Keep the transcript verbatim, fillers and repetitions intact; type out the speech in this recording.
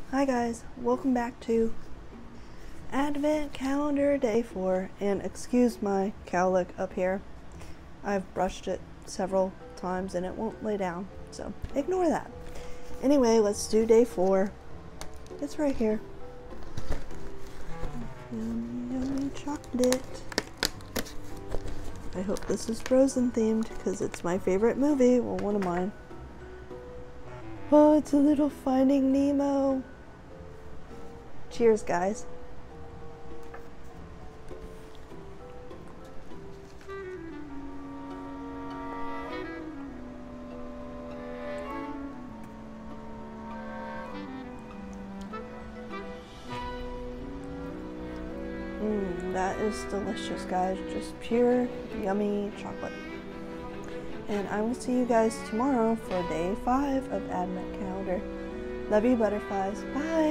Hi guys, welcome back to Advent Calendar Day four, and excuse my cowlick up here. I've brushed it several times and it won't lay down, so ignore that. Anyway, let's do day four. It's right here. Yummy, yummy chocolate. I hope this is Frozen themed because it's my favorite movie. Well, one of mine. Oh, it's a little Finding Nemo. Cheers, guys. Mmm, that is delicious, guys. Just pure, yummy chocolate. And I will see you guys tomorrow for day five of Advent Calendar. Love you, butterflies. Bye.